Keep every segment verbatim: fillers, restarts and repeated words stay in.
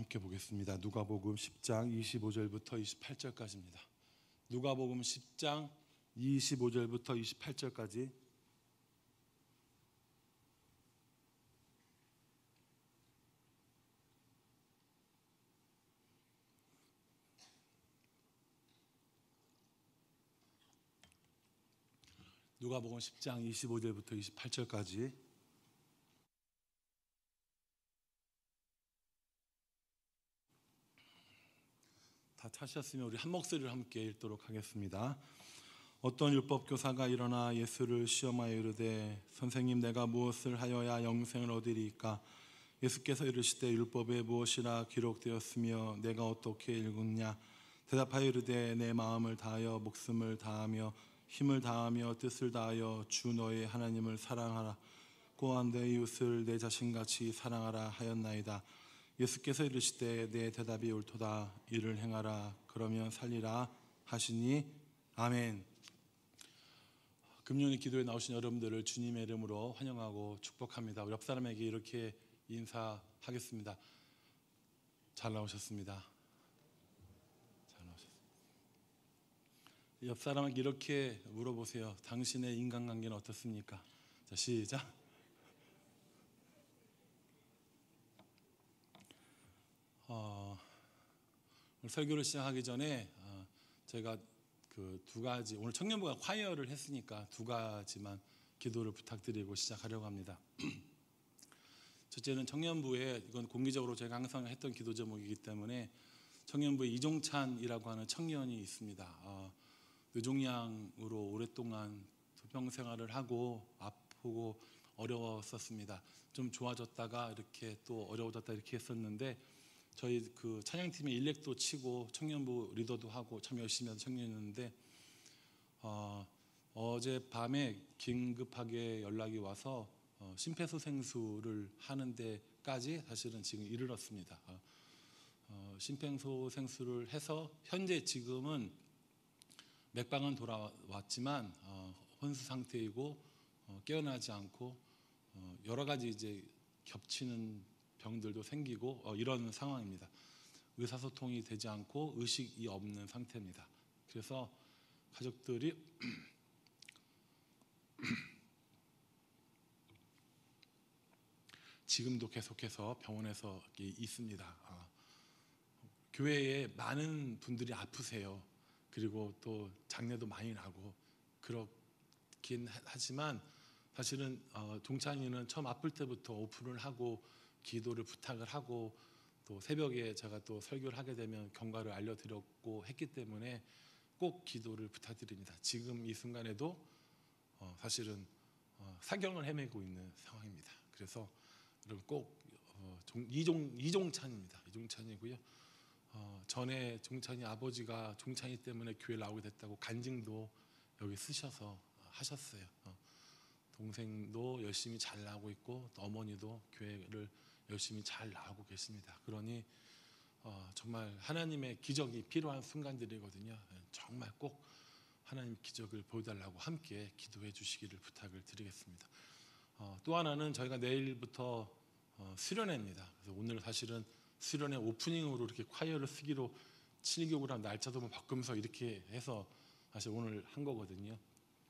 함께 보겠습니다. 누가복음 십 장 이십오 절부터 이십팔 절까지입니다. 누가복음 십 장 이십오 절부터 이십팔 절까지. 누가복음 십 장 이십오 절부터 이십팔 절까지. 다 찾으셨으면 우리 한 목소리로 함께 읽도록 하겠습니다. 어떤 율법 교사가 일어나 예수를 시험하여 이르되 선생님, 내가 무엇을 하여야 영생을 얻으리이까? 예수께서 이르시되 율법에 무엇이라 기록되었으며 내가 어떻게 읽었냐? 대답하여 이르되 내 마음을 다하여 목숨을 다하며 힘을 다하며 뜻을 다하여 주 너의 하나님을 사랑하라. 또한 내 이웃을 내 자신같이 사랑하라 하였나이다. 예수께서 이르시되 내 대답이 옳도다. 이를 행하라. 그러면 살리라 하시니 아멘. 금요일 기도에 나오신 여러분들을 주님의 이름으로 환영하고 축복합니다. 우리 옆 사람에게 이렇게 인사하겠습니다. 잘 나오셨습니다. 잘 나오셨습니다. 옆 사람에게 이렇게 물어보세요. 당신의 인간관계는 어떻습니까? 자, 시작. 어, 오늘 설교를 시작하기 전에 어, 제가 그 두 가지, 오늘 청년부가 콰이어를 했으니까 두 가지만 기도를 부탁드리고 시작하려고 합니다. 첫째는 청년부에, 이건 공개적으로 제가 항상 했던 기도 제목이기 때문에, 청년부에 이종찬이라고 하는 청년이 있습니다. 어, 뇌종양으로 오랫동안 투병 생활을 하고 아프고 어려웠었습니다. 좀 좋아졌다가 이렇게 또 어려워졌다 이렇게 했었는데, 저희 그 찬양팀의 일렉도 치고 청년부 리더도 하고 참 열심히 하는 청년이었는데 어, 어젯밤에 긴급하게 연락이 와서 어, 심폐소생술을 하는 데까지 사실은 지금 이르렀습니다. 어, 어, 심폐소생술을 해서 현재 지금은 맥박은 돌아왔지만 어, 혼수 상태이고 어, 깨어나지 않고 어, 여러 가지 이제 겹치는 병들도 생기고 어, 이런 상황입니다. 의사소통이 되지 않고 의식이 없는 상태입니다. 그래서 가족들이 지금도 계속해서 병원에서 있습니다. 어, 교회에 많은 분들이 아프세요. 그리고 또 장례도 많이 나고 그렇긴 하지만 사실은 어, 종찬이는 처음 아플 때부터 오픈을 하고 기도를 부탁을 하고 또 새벽에 제가 또 설교를 하게 되면 경과를 알려드렸고 했기 때문에 꼭 기도를 부탁드립니다. 지금 이 순간에도 어 사실은 어 사경을 헤매고 있는 상황입니다. 그래서 여러분 꼭 어 이종, 이종찬입니다. 이종찬이고요. 어 전에 종찬이 아버지가 종찬이 때문에 교회 나오게 됐다고 간증도 여기 쓰셔서 하셨어요. 어 동생도 열심히 잘 나오고 있고 또 어머니도 교회를 열심히 잘 나오고 계십니다. 그러니 어, 정말 하나님의 기적이 필요한 순간들이거든요. 정말 꼭 하나님 기적을 보여달라고 함께 기도해 주시기를 부탁을 드리겠습니다. 어, 또 하나는 저희가 내일부터 어, 수련회입니다. 그래서 오늘 사실은 수련회 오프닝으로 이렇게 콰이어를 쓰기로 칠교구랑 날짜도 바꾸면서 이렇게 해서 사실 오늘 한 거거든요.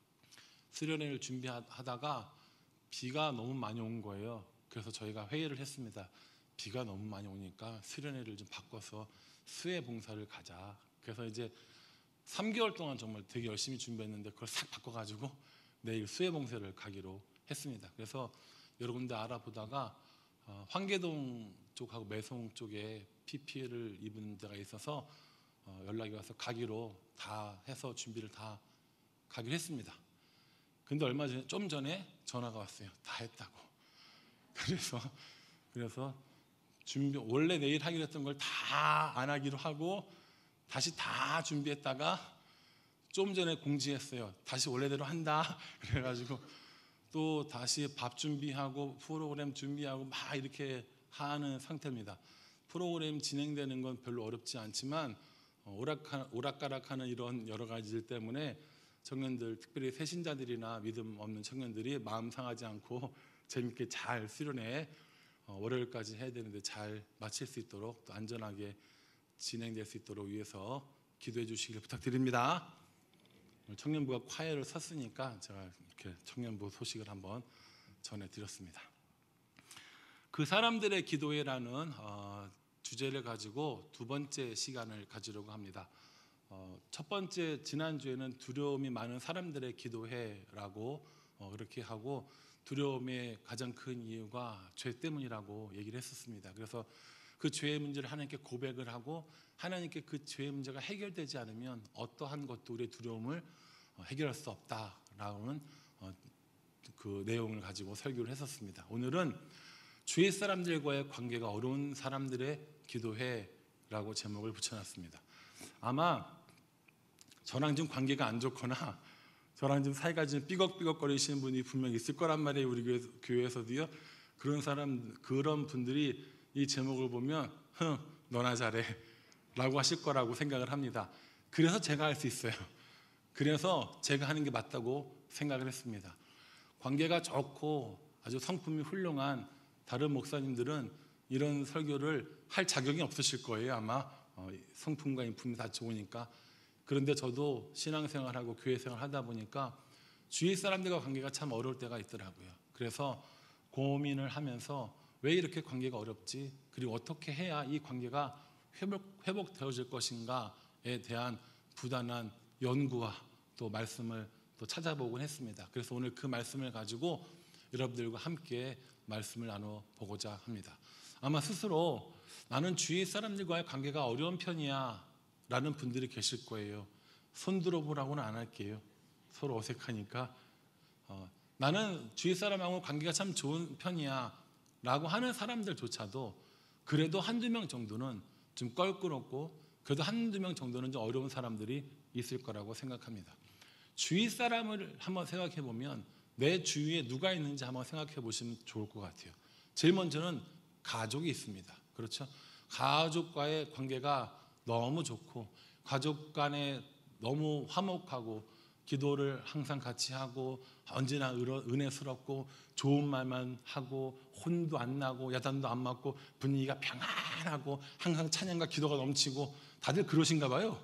수련회를 준비하다가 비가 너무 많이 온 거예요. 그래서 저희가 회의를 했습니다. 비가 너무 많이 오니까 수련회를 좀 바꿔서 수혜 봉사를 가자. 그래서 이제 삼 개월 동안 정말 되게 열심히 준비했는데 그걸 싹 바꿔가지고 내일 수혜 봉사를 가기로 했습니다. 그래서 여러 군데 알아보다가 어, 황계동 쪽하고 매송 쪽에 피피엘을 입은 데가 있어서 어, 연락이 와서 가기로 다 해서 준비를 다 가기로 했습니다. 근데 얼마 전에 좀 전에 전화가 왔어요. 다 했다고. 그래서 그래서 준비 원래 내일 하기로 했던 걸 다 안 하기로 하고 다시 다 준비했다가 좀 전에 공지했어요. 다시 원래대로 한다. 그래가지고 또 다시 밥 준비하고 프로그램 준비하고 막 이렇게 하는 상태입니다. 프로그램 진행되는 건 별로 어렵지 않지만 오락하, 오락가락하는 이런 여러 가지들 때문에 청년들, 특별히 새신자들이나 믿음 없는 청년들이 마음 상하지 않고 재밌게 잘 수련회 월요일까지 해야 되는데 잘 마칠 수 있도록 또 안전하게 진행될 수 있도록 위해서 기도해 주시길 부탁드립니다. 청년부가 콰이어를 섰으니까 제가 이렇게 청년부 소식을 한번 전해드렸습니다. 그 사람들의 기도회라는 어, 주제를 가지고 두 번째 시간을 가지려고 합니다. 어, 첫 번째 지난주에는 두려움이 많은 사람들의 기도회라고 어, 그렇게 하고 두려움의 가장 큰 이유가 죄 때문이라고 얘기를 했었습니다. 그래서 그 죄의 문제를 하나님께 고백을 하고 하나님께 그 죄의 문제가 해결되지 않으면 어떠한 것도 우리의 두려움을 해결할 수 없다라는 그 내용을 가지고 설교를 했었습니다. 오늘은 주위 사람들과의 관계가 어려운 사람들의 기도회라고 제목을 붙여놨습니다. 아마 저랑 좀 관계가 안 좋거나 저랑 좀 사이가 좀 삐걱삐걱거리시는 분이 분명 있을 거란 말이에요. 우리 교회, 교회에서도요. 그런 사람, 그런 분들이 이 제목을 보면 흥, 너나 잘해 라고 하실 거라고 생각을 합니다. 그래서 제가 할 수 있어요. 그래서 제가 하는 게 맞다고 생각을 했습니다. 관계가 좋고 아주 성품이 훌륭한 다른 목사님들은 이런 설교를 할 자격이 없으실 거예요. 아마 성품과 인품이 다 좋으니까. 그런데 저도 신앙생활하고 교회생활 하다 보니까 주위 사람들과 관계가 참 어려울 때가 있더라고요. 그래서 고민을 하면서 왜 이렇게 관계가 어렵지? 그리고 어떻게 해야 이 관계가 회복, 회복되어질 것인가에 대한 부단한 연구와 또 말씀을 또 찾아보곤 했습니다. 그래서 오늘 그 말씀을 가지고 여러분들과 함께 말씀을 나눠보고자 합니다. 아마 스스로 나는 주위 사람들과의 관계가 어려운 편이야 라는 분들이 계실 거예요. 손 들어보라고는 안 할게요. 서로 어색하니까. 어, 나는 주위 사람하고 관계가 참 좋은 편이야 라고 하는 사람들조차도 그래도 한두 명 정도는 좀 껄끄럽고 그래도 한두 명 정도는 좀 어려운 사람들이 있을 거라고 생각합니다. 주위 사람을 한번 생각해 보면 내 주위에 누가 있는지 한번 생각해 보시면 좋을 것 같아요. 제일 먼저는 가족이 있습니다. 그렇죠? 가족과의 관계가 너무 좋고 가족 간에 너무 화목하고 기도를 항상 같이 하고 언제나 은혜스럽고 좋은 말만 하고 혼도 안 나고 야단도 안 맞고 분위기가 평안하고 항상 찬양과 기도가 넘치고 다들 그러신가 봐요.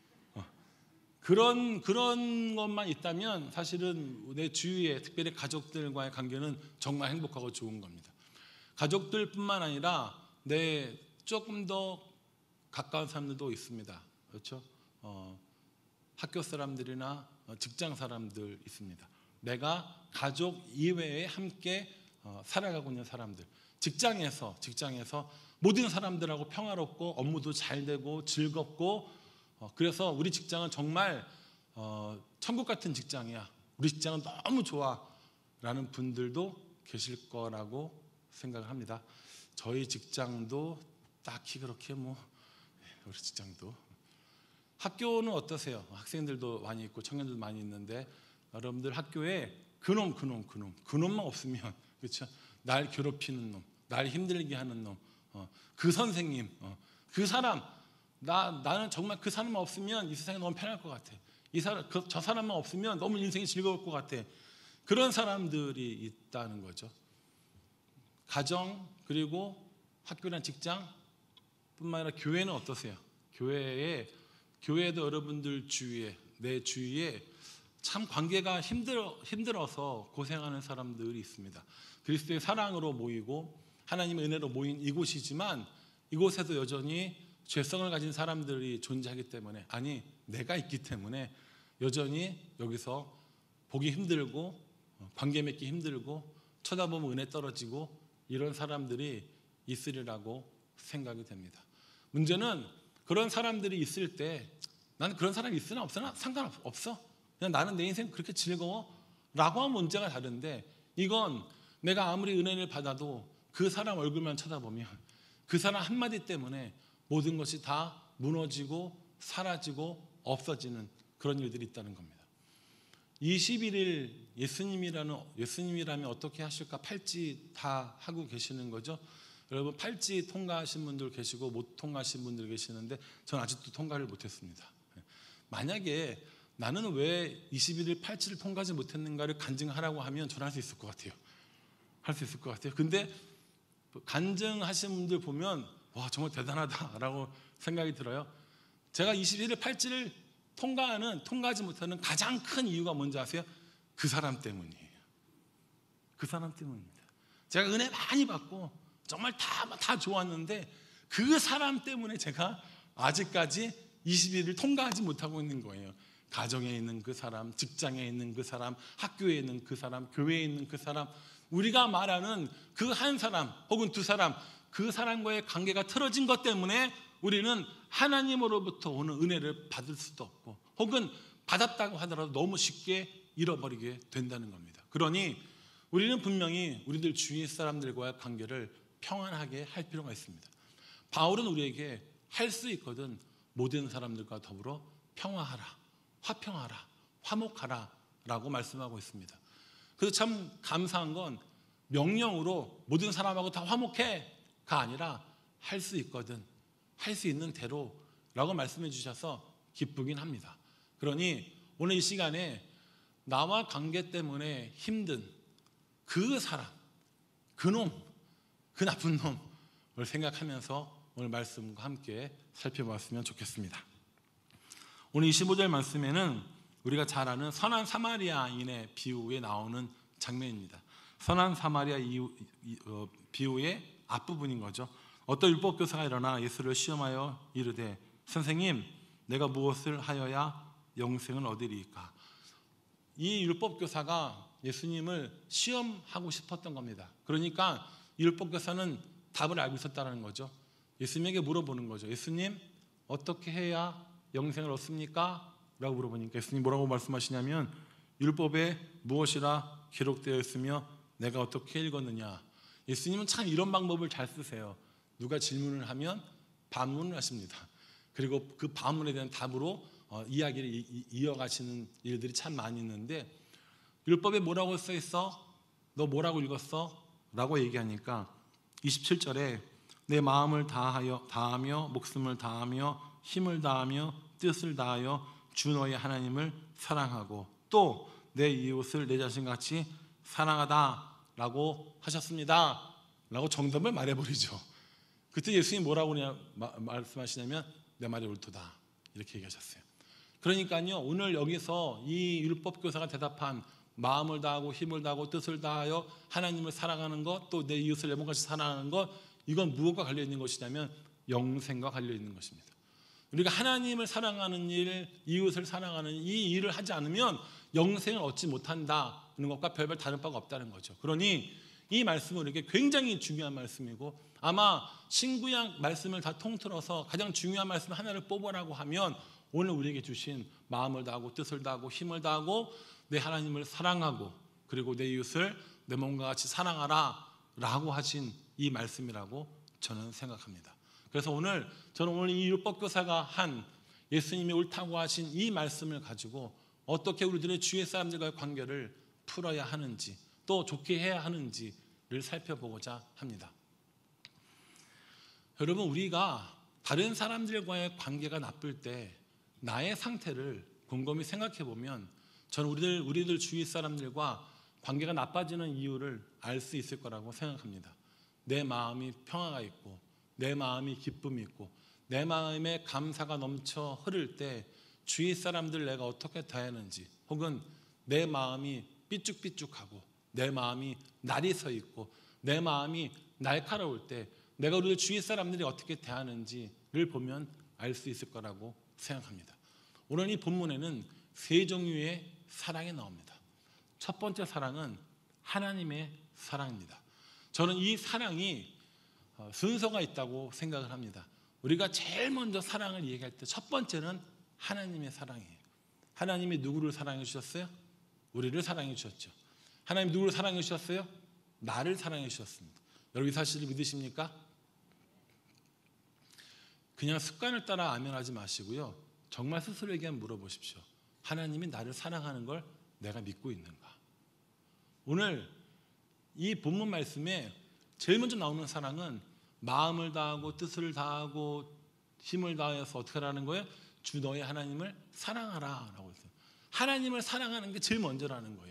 그런 그런 것만 있다면 사실은 내 주위에 특별히 가족들과의 관계는 정말 행복하고 좋은 겁니다. 가족들뿐만 아니라 내 조금 더 가까운 사람들도 있습니다. 그렇죠? 어, 학교 사람들이나 직장 사람들 있습니다. 내가 가족 이외에 함께 어, 살아가고 있는 사람들, 직장에서 직장에서 모든 사람들하고 평화롭고 업무도 잘 되고 즐겁고 어, 그래서 우리 직장은 정말 어, 천국 같은 직장이야. 우리 직장은 너무 좋아라는 분들도 계실 거라고 생각을 합니다. 저희 직장도 딱히 그렇게 뭐 우리 직장도 학교는 어떠세요? 학생들도 많이 있고 청년들도 많이 있는데 여러분들 학교에 그놈 그놈 그놈 그놈만 없으면 그렇죠? 날 괴롭히는 놈, 날 힘들게 하는 놈, 어, 그 선생님, 어, 그 사람 나 나는 정말 그 사람만 없으면 이 세상이 너무 편할 것 같아. 이 사람 그, 저 사람만 없으면 너무 인생이 즐거울 것 같아. 그런 사람들이 있다는 거죠. 가정 그리고 학교나 직장뿐만 아니라 교회는 어떠세요? 교회에 교회도 여러분들 주위에 내 주위에 참 관계가 힘들어 힘들어서 고생하는 사람들이 있습니다. 그리스도의 사랑으로 모이고 하나님의 은혜로 모인 이곳이지만 이곳에도 여전히 죄성을 가진 사람들이 존재하기 때문에 아니 내가 있기 때문에 여전히 여기서 보기 힘들고 관계 맺기 힘들고 쳐다보면 은혜 떨어지고 이런 사람들이 있으리라고 생각이 됩니다. 문제는 그런 사람들이 있을 때 나는 그런 사람이 있으나 없으나 상관없어. 그냥 나는 내 인생 그렇게 즐거워 라고 하면 문제가 다른데 이건 내가 아무리 은혜를 받아도 그 사람 얼굴만 쳐다보면 그 사람 한마디 때문에 모든 것이 다 무너지고 사라지고 없어지는 그런 일들이 있다는 겁니다. 이십일 일 예수님이라는 예수님이라면 어떻게 하실까 팔찌 다 하고 계시는 거죠. 여러분 팔찌 통과하신 분들 계시고 못 통과하신 분들 계시는데 저는 아직도 통과를 못했습니다. 만약에 나는 왜 이십일 일 팔찌를 통과하지 못했는가를 간증하라고 하면 저는 할 수 있을 것 같아요. 할 수 있을 것 같아요. 근데 간증하신 분들 보면 와 정말 대단하다라고 생각이 들어요. 제가 이십일 일 팔찌를 통과하는 통과하지 못하는 가장 큰 이유가 뭔지 아세요? 그 사람 때문이에요. 그 사람 때문입니다. 제가 은혜 많이 받고 정말 다, 다 좋았는데 그 사람 때문에 제가 아직까지 이십일 일 통과하지 못하고 있는 거예요. 가정에 있는 그 사람, 직장에 있는 그 사람, 학교에 있는 그 사람, 교회에 있는 그 사람, 우리가 말하는 그 한 사람 혹은 두 사람, 그 사람과의 관계가 틀어진 것 때문에 우리는 하나님으로부터 오는 은혜를 받을 수도 없고 혹은 받았다고 하더라도 너무 쉽게 잃어버리게 된다는 겁니다. 그러니 우리는 분명히 우리들 주위 사람들과의 관계를 평안하게 할 필요가 있습니다. 바울은 우리에게 할 수 있거든 모든 사람들과 더불어 평화하라, 화평하라, 화목하라 라고 말씀하고 있습니다. 그래서 참 감사한 건 명령으로 모든 사람하고 다 화목해가 아니라 할 수 있거든 할 수 있는 대로 라고 말씀해 주셔서 기쁘긴 합니다. 그러니 오늘 이 시간에 나와 관계 때문에 힘든 그 사람, 그 놈, 그 나쁜 놈을 생각하면서 오늘 말씀과 함께 살펴봤으면 좋겠습니다. 오늘 이십오 절 말씀에는 우리가 잘 아는 선한 사마리아인의 비유에 나오는 장면입니다. 선한 사마리아 비유의 앞부분인 거죠. 어떤 율법교사가 일어나 예수를 시험하여 이르되 선생님 내가 무엇을 하여야 영생을 얻으리이까. 이 율법교사가 예수님을 시험하고 싶었던 겁니다. 그러니까 율법교사는 답을 알고 있었다는 거죠. 예수님에게 물어보는 거죠. 예수님 어떻게 해야 영생을 얻습니까? 라고 물어보니까 예수님 뭐라고 말씀하시냐면 율법에 무엇이라 기록되어 있으며 내가 어떻게 읽었느냐. 예수님은 참 이런 방법을 잘 쓰세요. 누가 질문을 하면 반문을 하십니다. 그리고 그 반문에 대한 답으로 어, 이야기를 이, 이, 이어가시는 일들이 참 많이 있는데 율법에 뭐라고 써 있어? 너 뭐라고 읽었어? 라고 얘기하니까 이십칠 절에 내 마음을 다하여, 다하며 목숨을 다하며 힘을 다하며 뜻을 다하여 주 너의 하나님을 사랑하고 또 내 이웃을 내 자신같이 사랑하다 라고 하셨습니다 라고 정답을 말해버리죠. 그때 예수님이 뭐라고 마, 말씀하시냐면 내 말이 옳도다 이렇게 얘기하셨어요. 그러니까요 오늘 여기서 이 율법교사가 대답한 마음을 다하고 힘을 다하고 뜻을 다하여 하나님을 사랑하는 것 또 내 이웃을 내 몸같이 사랑하는 것 이건 무엇과 관련있는 것이냐면 영생과 관련있는 것입니다. 우리가 하나님을 사랑하는 일, 이웃을 사랑하는 이 일을 하지 않으면 영생을 얻지 못한다는 것과 별별 다른 바가 없다는 거죠. 그러니 이 말씀은 우리에게 굉장히 중요한 말씀이고 아마 신구약 말씀을 다 통틀어서 가장 중요한 말씀 하나를 뽑으라고 하면 오늘 우리에게 주신 마음을 다하고 뜻을 다하고 힘을 다하고 내 하나님을 사랑하고 그리고 내 이웃을 내 몸과 같이 사랑하라 라고 하신 이 말씀이라고 저는 생각합니다. 그래서 오늘 저는 오늘 이 율법교사가 한 예수님이 옳다고 하신 이 말씀을 가지고 어떻게 우리들의 주위 사람들과의 관계를 풀어야 하는지 또 좋게 해야 하는지를 살펴보고자 합니다. 여러분 우리가 다른 사람들과의 관계가 나쁠 때 나의 상태를 곰곰이 생각해 보면 저는 우리들, 우리들 주위 사람들과 관계가 나빠지는 이유를 알 수 있을 거라고 생각합니다. 내 마음이 평화가 있고 내 마음이 기쁨이 있고 내 마음에 감사가 넘쳐 흐를 때 주위 사람들 내가 어떻게 대하는지 혹은 내 마음이 삐죽삐죽하고 내 마음이 날이 서 있고 내 마음이 날카로울 때 내가 우리 주위 사람들이 어떻게 대하는지를 보면 알 수 있을 거라고 생각합니다. 오늘 이 본문에는 세 종류의 사랑이 나옵니다. 첫 번째 사랑은 하나님의 사랑입니다. 저는 이 사랑이 순서가 있다고 생각을 합니다. 우리가 제일 먼저 사랑을 얘기할 때 첫 번째는 하나님의 사랑이에요. 하나님이 누구를 사랑해 주셨어요? 우리를 사랑해 주셨죠. 하나님 누구를 사랑해 주셨어요? 나를 사랑해 주셨습니다. 여러분 이 사실을 믿으십니까? 그냥 습관을 따라 아멘하지 마시고요. 정말 스스로에게 한번 물어보십시오. 하나님이 나를 사랑하는 걸 내가 믿고 있는가? 오늘 이 본문 말씀에 제일 먼저 나오는 사랑은 마음을 다하고 뜻을 다하고 힘을 다해서 어떻게 하라는 거예요? 주 너의 하나님을 사랑하라 라고 했어요. 하나님을 사랑하는 게 제일 먼저라는 거예요.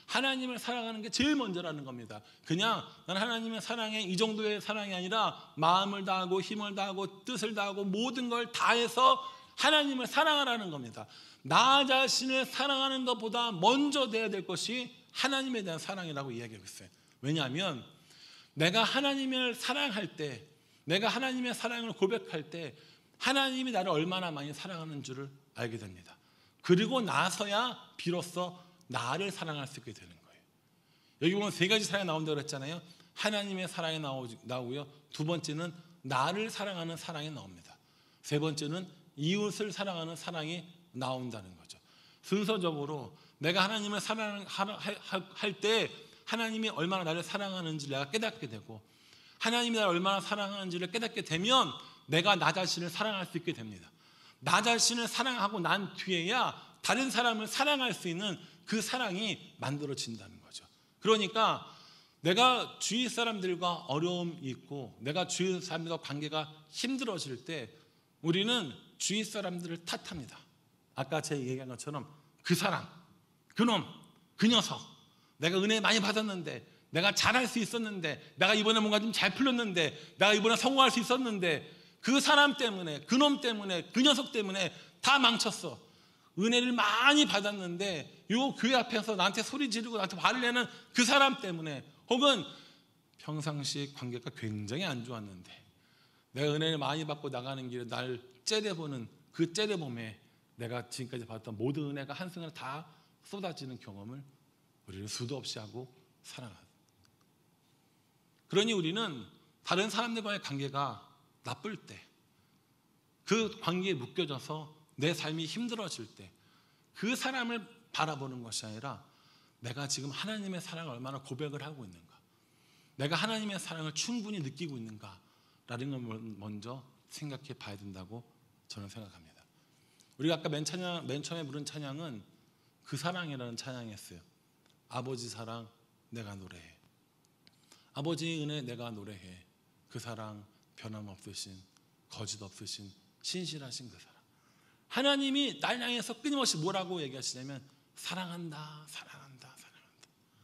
하나님을 사랑하는 게 제일 먼저라는 겁니다. 그냥 난 하나님의 사랑에 이 정도의 사랑이 아니라 마음을 다하고 힘을 다하고 뜻을 다하고 모든 걸 다해서 하나님을 사랑하라는 겁니다. 나 자신을 사랑하는 것보다 먼저 돼야 될 것이 하나님에 대한 사랑이라고 이야기하고 있어요. 왜냐하면 내가 하나님을 사랑할 때, 내가 하나님의 사랑을 고백할 때 하나님이 나를 얼마나 많이 사랑하는 줄을 알게 됩니다. 그리고 나서야 비로소 나를 사랑할 수 있게 되는 거예요. 여기 보면 세 가지 사랑이 나온다고 그랬잖아요. 하나님의 사랑이 나오고요. 두 번째는 나를 사랑하는 사랑이 나옵니다. 세 번째는 이웃을 사랑하는 사랑이 나온다는 거죠. 순서적으로 내가 하나님을 사랑할 때 하나님이 얼마나 나를 사랑하는지 내가 깨닫게 되고, 하나님이 나를 얼마나 사랑하는지를 깨닫게 되면 내가 나 자신을 사랑할 수 있게 됩니다. 나 자신을 사랑하고 난 뒤에야 다른 사람을 사랑할 수 있는 그 사랑이 만들어진다는 거죠. 그러니까 내가 주위 사람들과 어려움이 있고 내가 주위 사람들과 관계가 힘들어질 때 우리는 주위 사람들을 탓합니다. 아까 제가 얘기한 것처럼 그 사람, 그놈, 그 녀석, 내가 은혜 많이 받았는데, 내가 잘할 수 있었는데, 내가 이번에 뭔가 좀 잘 풀렸는데, 내가 이번에 성공할 수 있었는데 그 사람 때문에, 그놈 때문에, 그 녀석 때문에 다 망쳤어. 은혜를 많이 받았는데 요 교회 앞에서 나한테 소리 지르고 나한테 화를 내는 그 사람 때문에, 혹은 평상시 관계가 굉장히 안 좋았는데 내가 은혜를 많이 받고 나가는 길에 날 째려보는 그 째려봄에 내가 지금까지 받았던 모든 은혜가 한순간에 다 쏟아지는 경험을 우리는 수도 없이 하고 살아가요. 그러니 우리는 다른 사람들과의 관계가 나쁠 때, 그 관계에 묶여져서 내 삶이 힘들어질 때 그 사람을 바라보는 것이 아니라 내가 지금 하나님의 사랑을 얼마나 고백을 하고 있는가, 내가 하나님의 사랑을 충분히 느끼고 있는가라는 걸 먼저 생각해 봐야 된다고 저는 생각합니다. 우리가 아까 맨, 찬양, 맨 처음에 부른 찬양은 그 사랑이라는 찬양이었어요. 아버지 사랑 내가 노래해. 아버지의 은혜 내가 노래해. 그 사랑 변함없으신, 거짓 없으신, 신실하신 그 사랑. 하나님이 날 향해서 끊임없이 뭐라고 얘기하시냐면 사랑한다, 사랑한다, 사랑한다.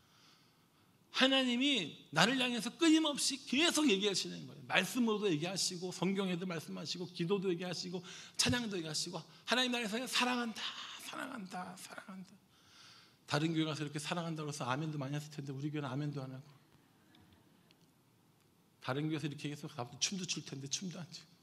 하나님이 나를 향해서 끊임없이 계속 얘기하시는 거예요. 말씀으로도 얘기하시고, 성경에도 말씀하시고, 기도도 얘기하시고, 찬양도 얘기하시고, 하나님 나라에서 사랑한다, 사랑한다, 사랑한다. 다른 교회 가서 이렇게 사랑한다고 해서 아멘도 많이 했을 텐데 우리 교회는 아멘도 안 하고, 다른 교회에서 이렇게 해서 춤도 출 텐데 춤도 안 추고.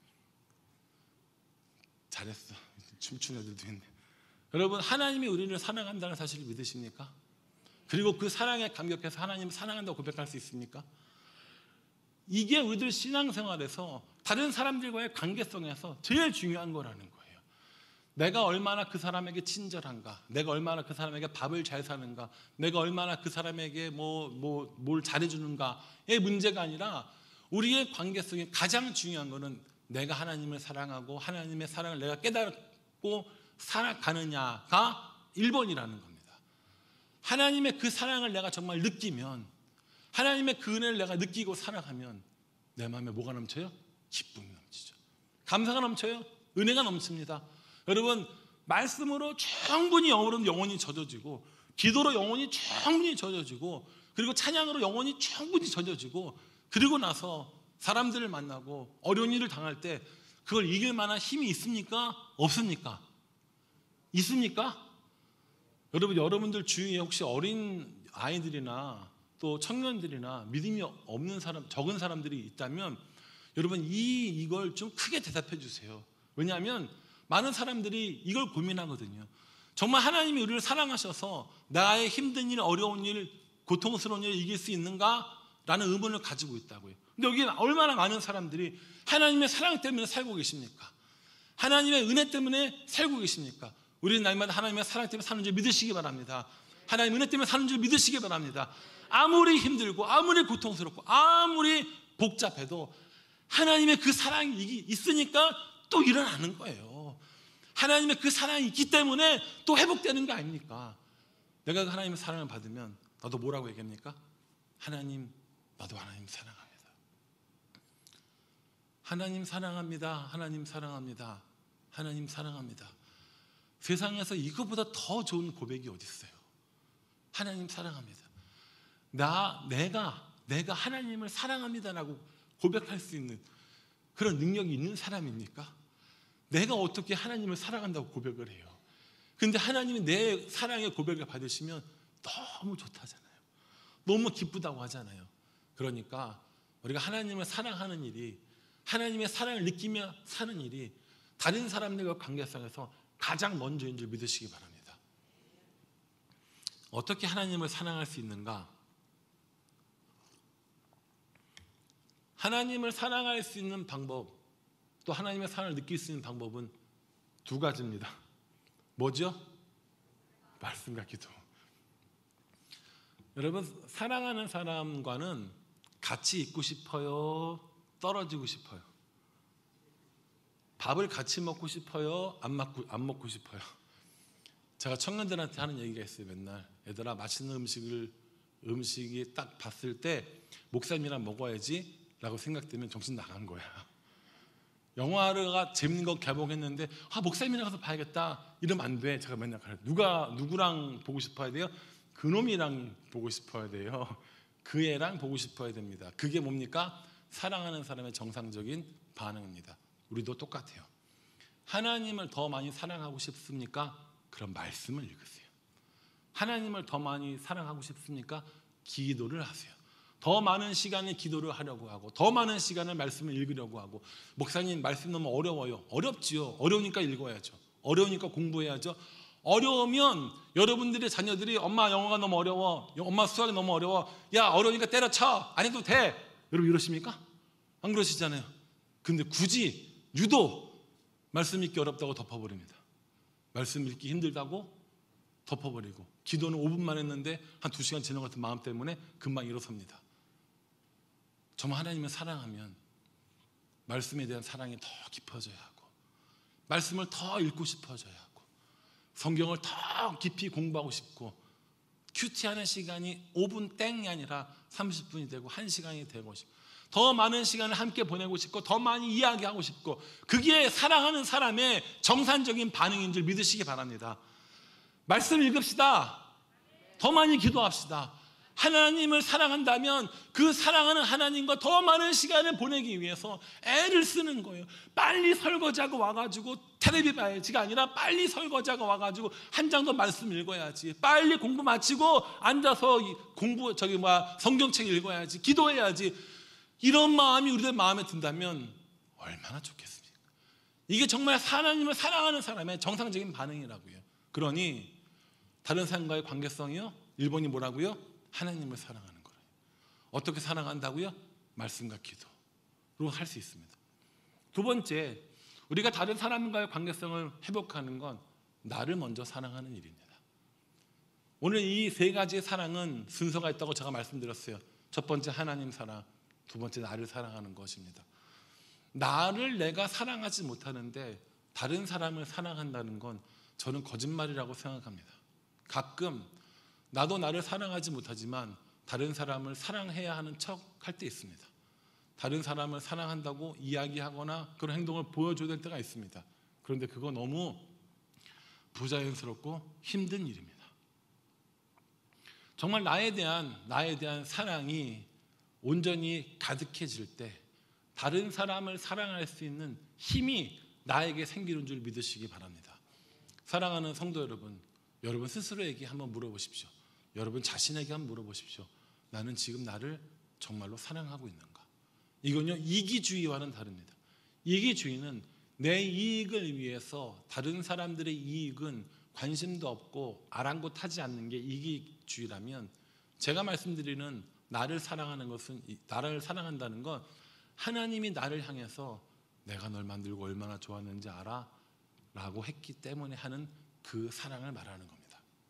잘했어. 춤추는 애들도 있네. 여러분, 하나님이 우리를 사랑한다는 사실을 믿으십니까? 그리고 그 사랑에 감격해서 하나님을 사랑한다고 고백할 수 있습니까? 이게 우리들 신앙생활에서 다른 사람들과의 관계성에서 제일 중요한 거라는 거예요. 내가 얼마나 그 사람에게 친절한가, 내가 얼마나 그 사람에게 밥을 잘 사는가, 내가 얼마나 그 사람에게 뭐, 뭐, 뭘 잘해주는가의 문제가 아니라 우리의 관계성이 가장 중요한 거는 내가 하나님을 사랑하고 하나님의 사랑을 내가 깨닫고 살아가느냐가 일 번이라는 겁니다. 하나님의 그 사랑을 내가 정말 느끼면, 하나님의 그 은혜를 내가 느끼고 살아가면 내 마음에 뭐가 넘쳐요? 기쁨이 넘치죠. 감사가 넘쳐요. 은혜가 넘칩니다. 여러분, 말씀으로 충분히 영으로는 영혼이 젖어지고, 기도로 영혼이 충분히 젖어지고, 그리고 찬양으로 영혼이 충분히 젖어지고, 그리고 나서 사람들을 만나고 어려운 일을 당할 때 그걸 이길 만한 힘이 있습니까? 없습니까? 있습니까? 여러분, 여러분들 주위에 혹시 어린 아이들이나 또 청년들이나 믿음이 없는 사람, 적은 사람들이 있다면 여러분, 이, 이걸 좀 크게 대답해 주세요. 왜냐하면 많은 사람들이 이걸 고민하거든요. 정말 하나님이 우리를 사랑하셔서 나의 힘든 일, 어려운 일, 고통스러운 일을 이길 수 있는가? 라는 의문을 가지고 있다고요. 근데 여기 얼마나 많은 사람들이 하나님의 사랑 때문에 살고 계십니까? 하나님의 은혜 때문에 살고 계십니까? 우리는 날마다 하나님의 사랑 때문에 사는 줄 믿으시기 바랍니다. 하나님의 은혜 때문에 사는 줄 믿으시기 바랍니다. 아무리 힘들고 아무리 고통스럽고 아무리 복잡해도 하나님의 그 사랑이 있으니까 또 일어나는 거예요. 하나님의 그 사랑이 있기 때문에 또 회복되는 거 아닙니까? 내가 하나님의 사랑을 받으면 나도 뭐라고 얘기합니까? 하나님, 나도 하나님 사랑합니다. 하나님 사랑합니다. 하나님 사랑합니다. 하나님 사랑합니다. 세상에서 이거보다 더 좋은 고백이 어디 있어요? 하나님 사랑합니다. 나 내가 내가 하나님을 사랑합니다라고 고백할 수 있는 그런 능력이 있는 사람입니까? 내가 어떻게 하나님을 사랑한다고 고백을 해요? 근데 하나님이 내 사랑의 고백을 받으시면 너무 좋다잖아요. 너무 기쁘다고 하잖아요. 그러니까 우리가 하나님을 사랑하는 일이, 하나님의 사랑을 느끼며 사는 일이 다른 사람들과 관계성에서 가장 먼저인 줄 믿으시기 바랍니다. 어떻게 하나님을 사랑할 수 있는가? 하나님을 사랑할 수 있는 방법, 또 하나님의 사랑을 느낄 수 있는 방법은 두 가지입니다. 뭐죠? 말씀과 기도. 여러분, 사랑하는 사람과는 같이 있고 싶어요? 떨어지고 싶어요? 밥을 같이 먹고 싶어요? 안 먹고, 안 먹고 싶어요? 제가 청년들한테 하는 얘기가 있어요. 맨날 얘들아, 맛있는 음식을 음식이 딱 봤을 때 목사님이랑 먹어야지 라고 생각되면 정신 나간 거야. 영화가 재밌는 거 개봉했는데 아 목사님이랑 가서 봐야겠다 이러면 안 돼. 제가 맨날 가요. 누가 누구랑 보고 싶어야 돼요? 그놈이랑 보고 싶어야 돼요. 그 애랑 보고 싶어야 됩니다. 그게 뭡니까? 사랑하는 사람의 정상적인 반응입니다. 우리도 똑같아요. 하나님을 더 많이 사랑하고 싶습니까? 그럼 말씀을 읽으세요. 하나님을 더 많이 사랑하고 싶습니까? 기도를 하세요. 더 많은 시간을 기도를 하려고 하고 더 많은 시간을 말씀을 읽으려고 하고 목사님 말씀 너무 어려워요. 어렵지요. 어려우니까 읽어야죠. 어려우니까 공부해야죠. 어려우면 여러분들의 자녀들이 엄마 영어가 너무 어려워, 엄마 수학이 너무 어려워, 야 어려우니까 때려쳐, 안 해도 돼. 여러분 이러십니까? 안 그러시잖아요. 근데 굳이 유독 말씀 읽기 어렵다고 덮어버립니다. 말씀 읽기 힘들다고 덮어버리고 기도는 오 분만 했는데 한 두 시간 지난 것 같은 마음 때문에 금방 일어섭니다. 정말 하나님을 사랑하면 말씀에 대한 사랑이 더 깊어져야 하고 말씀을 더 읽고 싶어져야 하고 성경을 더 깊이 공부하고 싶고 큐티하는 시간이 오 분 땡이 아니라 삼십 분이 되고 한 시간이 되고 싶고 더 많은 시간을 함께 보내고 싶고 더 많이 이야기하고 싶고 그게 사랑하는 사람의 정상적인 반응인 줄 믿으시기 바랍니다. 말씀 읽읍시다. 더 많이 기도합시다. 하나님을 사랑한다면 그 사랑하는 하나님과 더 많은 시간을 보내기 위해서 애를 쓰는 거예요. 빨리 설거지하고 와가지고 텔레비 봐야지가 아니라 빨리 설거지하고 와가지고 한 장 더 말씀 읽어야지. 빨리 공부 마치고 앉아서 공부 저기 뭐야 성경책 읽어야지. 기도해야지. 이런 마음이 우리들 마음에 든다면 얼마나 좋겠습니까? 이게 정말 하나님을 사랑하는 사람의 정상적인 반응이라고요. 그러니 다른 사람과의 관계성이요. 일 번이 뭐라고요? 하나님을 사랑하는 거예요. 어떻게 사랑한다고요? 말씀과 기도로 할 수 있습니다. 두 번째, 우리가 다른 사람과의 관계성을 회복하는 건 나를 먼저 사랑하는 일입니다. 오늘 이 세 가지의 사랑은 순서가 있다고 제가 말씀드렸어요. 첫 번째 하나님 사랑, 두 번째 나를 사랑하는 것입니다. 나를 내가 사랑하지 못하는데 다른 사람을 사랑한다는 건 저는 거짓말이라고 생각합니다. 가끔 나도 나를 사랑하지 못하지만 다른 사람을 사랑해야 하는 척 할 때 있습니다. 다른 사람을 사랑한다고 이야기하거나 그런 행동을 보여줘야 될 때가 있습니다. 그런데 그거 너무 부자연스럽고 힘든 일입니다. 정말 나에 대한 나에 대한 사랑이 온전히 가득해질 때 다른 사람을 사랑할 수 있는 힘이 나에게 생기는 줄 믿으시기 바랍니다. 사랑하는 성도 여러분, 여러분 스스로에게 한번 물어보십시오. 여러분 자신에게 한번 물어보십시오. 나는 지금 나를 정말로 사랑하고 있는가? 이건요 이기주의와는 다릅니다. 이기주의는 내 이익을 위해서 다른 사람들의 이익은 관심도 없고 아랑곳하지 않는 게 이기주의라면 제가 말씀드리는 나를 사랑하는 것은 나를 사랑한다는 건 하나님이 나를 향해서 내가 널 만들고 얼마나 좋았는지 알아? 라고 했기 때문에 하는 그 사랑을 말하는 겁니다.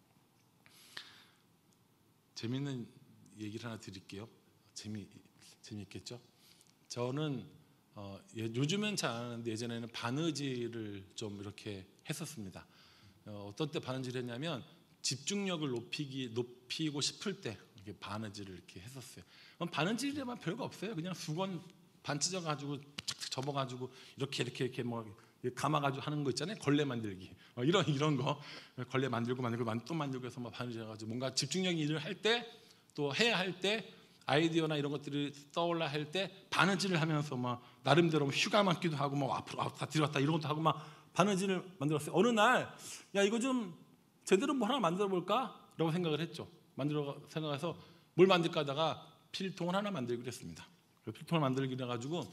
재미있는 얘기를 하나 드릴게요. 재미, 재미있겠죠? 저는 어, 예, 요즘은 잘 안 하는데 예전에는 바느질을 좀 이렇게 했었습니다. 어, 어떤 때 바느질을 했냐면 집중력을 높이기, 높이고 싶을 때 이렇게 바느질을 이렇게 했었어요. 바느질이면 별거 없어요. 그냥 수건 반 찢어가지고 착착 접어가지고 이렇게 이렇게 이렇게 뭐 감아가지고 하는 거 있잖아요. 걸레 만들기 어, 이런 이런 거 걸레 만들고 만들고 또 만들고 해서 막 바느질 해가지고 뭔가 집중적인 일을 할 때 또 해야 할 때 아이디어나 이런 것들이 떠올라 할 때 바느질을 하면서 막 나름대로 휴가 맞기도 하고 막 앞으로 앞다 뒤로 갔다 이런 것도 하고 막 바느질을 만들었어요. 어느 날 야 이거 좀 제대로 뭐 하나 만들어 볼까? 라고 생각을 했죠. 만들어 생각해서 뭘 만들까 하다가 필통을 하나 만들기로 했습니다. 필통을 만들기로 해가지고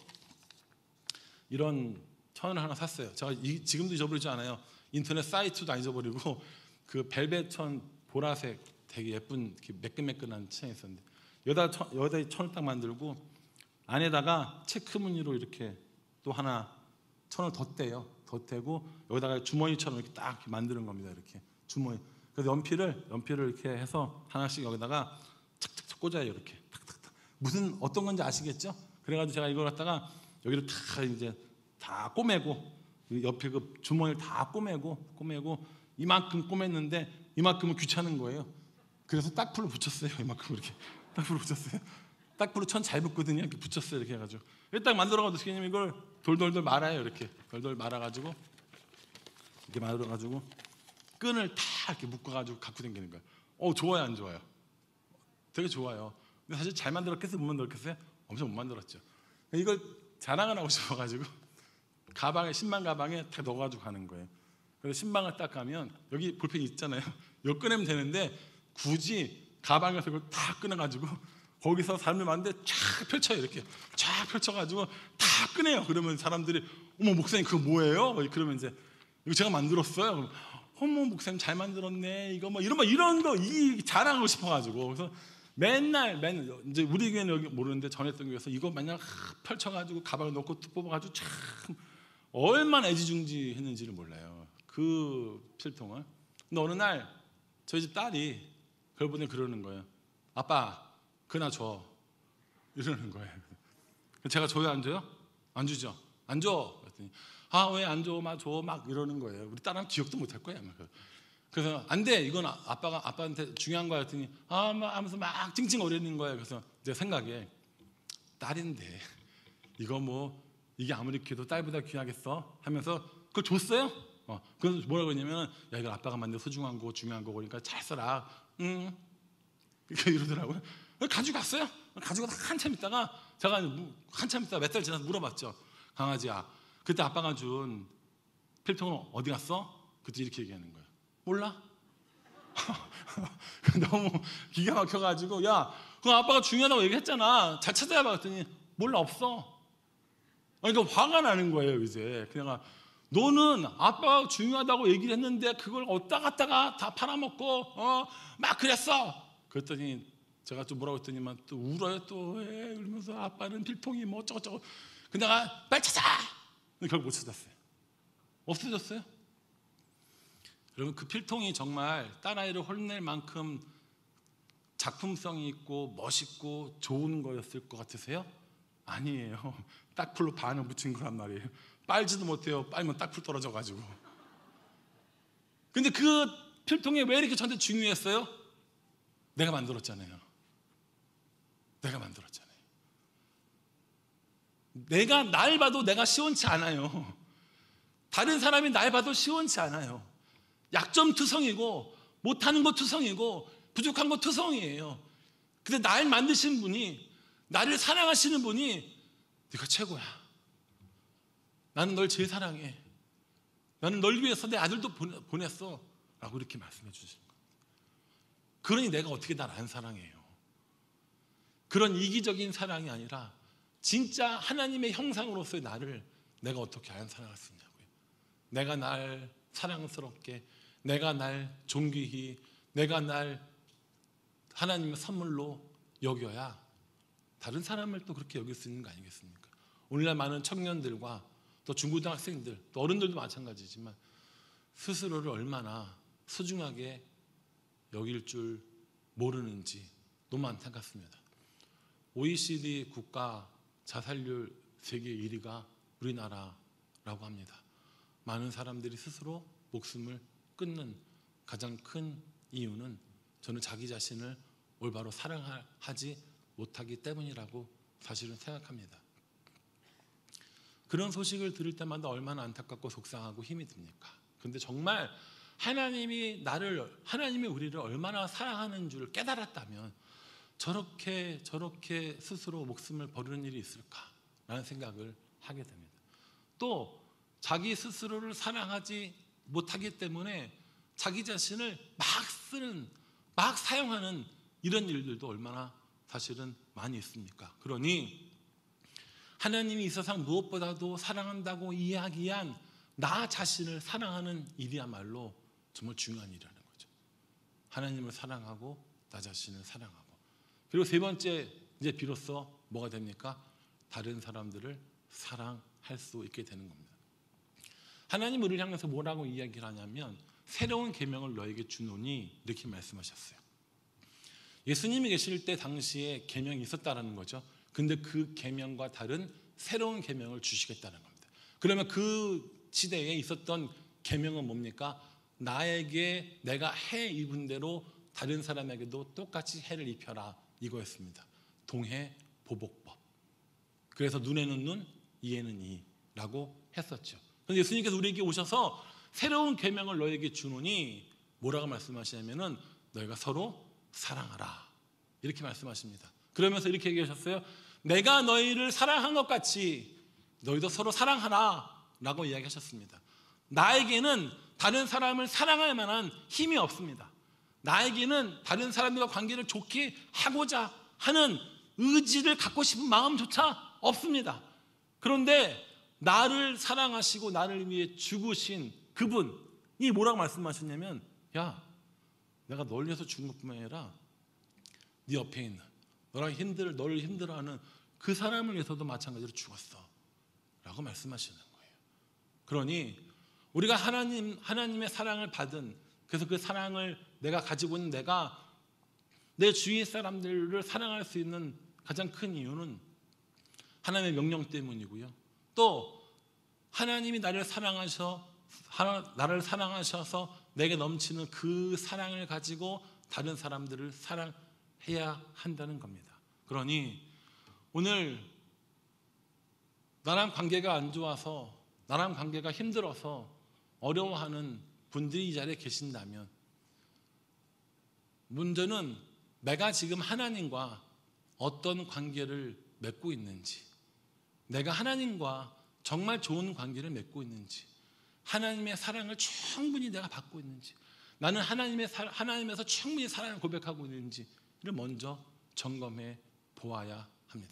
이런 천을 하나 샀어요. 제가 이, 지금도 잊어버리지 않아요. 인터넷 사이트도 안 잊어버리고 그 벨벳 천 보라색 되게 예쁜 매끈매끈한 천이 있었는데 여기다, 천, 여기다 천을 딱 만들고 안에다가 체크 무늬로 이렇게 또 하나 천을 덧대요. 덧대고 여기다가 주머니처럼 이렇게 딱 만드는 겁니다. 이렇게 주머니. 그래서 연필을 연필을 이렇게 해서 하나씩 여기다가 착착착 꽂아요. 이렇게 탁탁탁. 무슨 어떤 건지 아시겠죠? 그래가지고 제가 이걸 갖다가 여기를 다 이제 다 꼬매고 옆에 그 주머니를 다 꼬매고 꼬매고 이만큼 꼬맸는데 이만큼은 귀찮은 거예요. 그래서 딱풀을 붙였어요. 이만큼 이렇게 딱풀을 붙였어요. 딱풀을 천 잘 붙거든요. 이렇게 붙였어요. 이렇게 해가지고 일단 만들어가지고 어떻게 하냐면 이걸 돌돌돌 말아요. 이렇게 돌돌 말아가지고 이렇게 말아가지고 끈을 다 이렇게 묶어가지고 갖고 다니는 거예요. 어 좋아요, 안 좋아요? 되게 좋아요. 근데 사실 잘 만들었겠어요, 못 만들었겠어요? 엄청 못 만들었죠. 이걸 자랑을 하고 싶어가지고 가방에 신발 가방에 다 넣어가지고 가는 거예요. 그래서 신방을 딱 가면 여기 볼펜 있잖아요. 이거 꺼내면 되는데 굳이 가방에서 이걸 다 꺼내가지고 거기서 사람들 많은데 쫙 펼쳐요. 이렇게 쫙 펼쳐가지고 다 꺼내요. 그러면 사람들이 어머 목사님 그거 뭐예요? 그러면 이제 이거 제가 만들었어요. 어머 목사님 잘 만들었네. 이거 뭐 이런 뭐 이런 거 이 자랑하고 싶어가지고 그래서 맨날 맨날 이제 우리 교회는 여기 모르는데 전했던 교회에서 이거 맨날 펼쳐가지고 가방에 넣고 뚝 뽑아가지고 참 얼마나 애지중지했는지를 몰라요. 그 필통을. 근데 어느 날 저희 집 딸이 그걸 보니 그러는 거예요. 아빠 그나 줘 이러는 거예요. 제가 줘요 안 줘요? 안 주죠. 안 줘. 그랬더니 아 왜 안 줘? 막 줘 막 이러는 거예요. 우리 딸은 기억도 못 할 거예요. 그래서 안 돼. 이건 아빠가 아빠한테 중요한 거야. 했더니 아 막 하면서 막 찡찡거리는 거예요. 그래서 제 생각에 딸인데 이거 뭐 이게 아무리 귀해도 딸보다 귀하겠어 하면서 그걸 줬어요. 어, 그래서 뭐라고 했냐면 야 이거 아빠가 만든 소중한 거 중요한 거 그러니까 잘 써라. 응. 이러더라고요. 가져갔어요. 가지고 한참 있다가 제가 한참 있다가 몇 달 지나서 물어봤죠. 강아지야 그때 아빠가 준 필통은 어디 갔어? 그때 이렇게 얘기하는 거예요. 몰라? 너무 기가 막혀가지고 야 그 아빠가 중요하다고 얘기했잖아. 잘 찾아봐 그랬더니 몰라 없어. 그러니까 화가 나는 거예요. 이제 그냥 너는 아빠가 중요하다고 얘기를 했는데 그걸 어디다 갖다가 다 팔아먹고 어 막 그랬어. 그랬더니 제가 좀 뭐라고 했더니만 또 울어요. 또 왜 그러면서 아빠는 필통이 뭐 어쩌고저쩌고. 근데 내가 빨리 찾아. 근데 결국 못 찾았어요. 없어졌어요. 여러분 그 필통이 정말 딸아이를 혼낼 만큼 작품성이 있고 멋있고 좋은 거였을 것 같으세요? 아니에요. 딱풀로 반을 붙인 거란 말이에요. 빨지도 못해요. 빨면 딱풀 떨어져가지고. 근데 그 필통이 왜 이렇게 저한테 중요했어요? 내가 만들었잖아요. 내가 만들었잖아요. 내가 날 봐도 내가 시원치 않아요. 다른 사람이 날 봐도 시원치 않아요. 약점투성이고 못하는 거 투성이고 부족한 거 투성이에요. 근데 날 만드신 분이 나를 사랑하시는 분이 네가 최고야. 나는 널 제일 사랑해. 나는 널 위해서 내 아들도 보냈어 라고 이렇게 말씀해 주시는 거예요. 그러니 내가 어떻게 날 안 사랑해요. 그런 이기적인 사랑이 아니라 진짜 하나님의 형상으로서의 나를 내가 어떻게 안 사랑할 수 있냐고요. 내가 날 사랑스럽게, 내가 날 존귀히, 내가 날 하나님의 선물로 여겨야 다른 사람을 또 그렇게 여길 수 있는 거 아니겠습니까? 오늘날 많은 청년들과 또 중고등학생들, 또 어른들도 마찬가지지만 스스로를 얼마나 소중하게 여길 줄 모르는지 너무 안타깝습니다. 오이시디 국가 자살률 세계 일 위가 우리나라라고 합니다. 많은 사람들이 스스로 목숨을 끊는 가장 큰 이유는 저는 자기 자신을 올바로 사랑하지 못하기 때문이라고 사실은 생각합니다. 그런 소식을 들을 때마다 얼마나 안타깝고 속상하고 힘이 듭니까? 그런데 정말 하나님이 나를, 하나님이 우리를 얼마나 사랑하는 줄 깨달았다면 저렇게 저렇게 스스로 목숨을 버리는 일이 있을까라는 생각을 하게 됩니다. 또 자기 스스로를 사랑하지 못하기 때문에 자기 자신을 막 쓰는, 막 사용하는 이런 일들도 얼마나 사실은 많이 있습니까? 그러니 하나님이 이 세상 무엇보다도 사랑한다고 이야기한 나 자신을 사랑하는 일이야말로 정말 중요한 일이라는 거죠. 하나님을 사랑하고 나 자신을 사랑하고, 그리고 세 번째, 이제 비로소 뭐가 됩니까? 다른 사람들을 사랑할 수 있게 되는 겁니다. 하나님 우리를 향해서 뭐라고 이야기를 하냐면 새로운 계명을 너에게 주노니 이렇게 말씀하셨어요. 예수님이 계실 때 당시에 계명이 있었다라는 거죠. 근데 그 계명과 다른 새로운 계명을 주시겠다는 겁니다. 그러면 그 시대에 있었던 계명은 뭡니까? 나에게 내가 해 입은 대로 다른 사람에게도 똑같이 해를 입혀라, 이거였습니다. 동해 보복법. 그래서 눈에는 눈, 이에는 이라고 했었죠. 그런데 예수님께서 우리에게 오셔서 새로운 계명을 너에게 주노니 뭐라고 말씀하시냐면은 너희가 서로 사랑하라, 이렇게 말씀하십니다. 그러면서 이렇게 얘기하셨어요. 내가 너희를 사랑한 것 같이 너희도 서로 사랑하라 라고 이야기하셨습니다. 나에게는 다른 사람을 사랑할 만한 힘이 없습니다. 나에게는 다른 사람들과 관계를 좋게 하고자 하는 의지를 갖고 싶은 마음조차 없습니다. 그런데 나를 사랑하시고 나를 위해 죽으신 그분이 뭐라고 말씀하셨냐면, 야, 내가 널 위해서 죽은 것뿐만 아니라 네 옆에 있는 너랑 힘들, 너를 힘들어하는 그 사람을 위해서도 마찬가지로 죽었어 라고 말씀하시는 거예요. 그러니 우리가 하나님, 하나님의 사랑을 받은, 그래서 그 사랑을 내가 가지고 있는 내가 내 주위 사람들을 사랑할 수 있는 가장 큰 이유는 하나님의 명령 때문이고요. 또 하나님이 나를 사랑하셔, 나를 사랑하셔서 내게 넘치는 그 사랑을 가지고 다른 사람들을 사랑해야 한다는 겁니다. 그러니 오늘 나랑 관계가 안 좋아서, 나랑 관계가 힘들어서 어려워하는 분들이 이 자리에 계신다면 문제는 내가 지금 하나님과 어떤 관계를 맺고 있는지, 내가 하나님과 정말 좋은 관계를 맺고 있는지, 하나님의 사랑을 충분히 내가 받고 있는지, 나는 하나님의 사, 하나님에서 충분히 사랑을 고백하고 있는지를 먼저 점검해 보아야 합니다.